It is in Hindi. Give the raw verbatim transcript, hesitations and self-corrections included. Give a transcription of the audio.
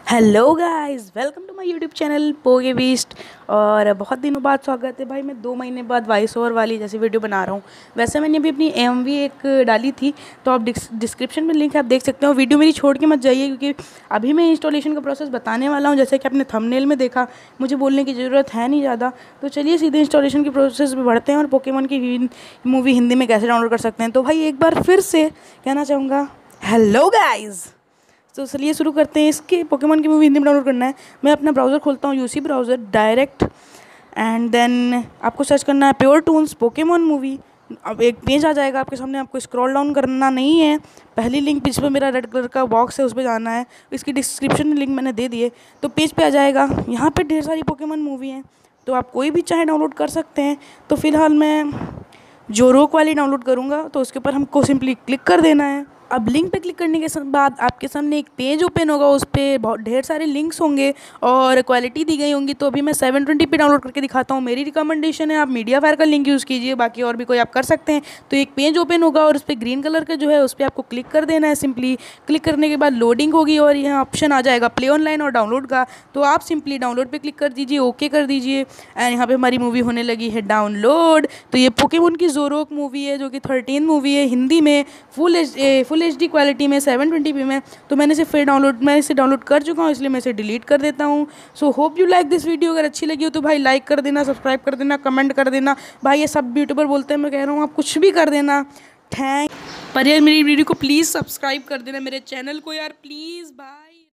Hello guys, welcome to my YouTube channel Poge Beast. और बहुत दिनों बाद स्वागत है भाई। मैं दो महीने बाद वॉइस ओवर वाली जैसी वीडियो बना रहा हूँ। वैसे मैंने अभी अपनी एम वी एक डाली थी, तो आप डिस्क्रिप्शन में लिंक आप देख सकते हो। वीडियो मेरी छोड़ के मत जाइए, क्योंकि अभी मैं इंस्टॉलेशन का प्रोसेस बताने वाला हूँ। जैसे कि आपने थंबनेल में देखा, मुझे बोलने की ज़रूरत है नहीं ज़्यादा। तो चलिए सीधे इंस्टॉलेशन की प्रोसेस में बढ़ते हैं और पोकेमॉन की मूवी हिंदी में कैसे डाउनलोड कर सकते हैं। तो भाई एक बार फिर से कहना चाहूँगा, हेलो गाइज़। तो चलिए शुरू करते हैं। इसके पोकेमॉन की मूवी हिंदी में डाउनलोड करना है। मैं अपना ब्राउज़र खोलता हूँ, UC browser direct, and then आपको सर्च करना है प्योर टून्स पोकेमॉन मूवी। अब एक पेज आ जाएगा आपके सामने, आपको स्क्रॉल डाउन करना नहीं है। पहली लिंक जिस पर मेरा रेड कलर का बॉक्स है उस पर जाना है। इसकी डिस्क्रिप्शन में लिंक मैंने दे दिए, तो पेज पे आ जाएगा। यहाँ पे ढेर सारी पोकेमॉन मूवी हैं, तो आप कोई भी चाहे डाउनलोड कर सकते हैं। तो फिलहाल मैं जोरोक वाली डाउनलोड करूँगा, तो उसके ऊपर हमको सिंपली क्लिक कर देना है। अब लिंक पे क्लिक करने के बाद आपके सामने एक पेज ओपन होगा, उस पर बहुत ढेर सारे लिंक्स होंगे और क्वालिटी दी गई होंगी। तो अभी मैं सेवन ट्वेंटी पे डाउनलोड करके दिखाता हूँ। मेरी रिकमेंडेशन है आप मीडिया फायर का लिंक यूज़ कीजिए, बाकी और भी कोई आप कर सकते हैं। तो एक पेज ओपन होगा और उस पर ग्रीन कलर का जो है उस पर आपको क्लिक कर देना है। सिंपली क्लिक करने के बाद लोडिंग होगी और यहाँ ऑप्शन आ जाएगा प्ले ऑनलाइन और डाउनलोड का। तो आप सिंपली डाउनलोड पर क्लिक कर दीजिए, ओके कर दीजिए, एंड यहाँ पर हमारी मूवी होने लगी है डाउनलोड। तो ये पोकेमॉन की जोरोक मूवी है, जो कि थर्टीन मूवी है हिंदी में, full H full H D quality में, सेवन ट्वेंटी पी में। तो मैंने इसे फिर डाउनलोड मैं इसे डाउनलोड कर चुका हूँ, इसलिए मैं इसे डिलीट कर देता हूँ। So hope you like this video. अगर अच्छी लगी हो तो भाई लाइक कर देना, सब्सक्राइब कर देना, कमेंट कर देना। भाई ये सब यूट्यूबर बोलते हैं, मैं कह रहा हूँ आप कुछ भी कर देना। थैंक पर यार मेरी वीडियो को प्लीज़ सब्सक्राइब कर देना, मेरे चैनल को यार प्लीज़ भाई।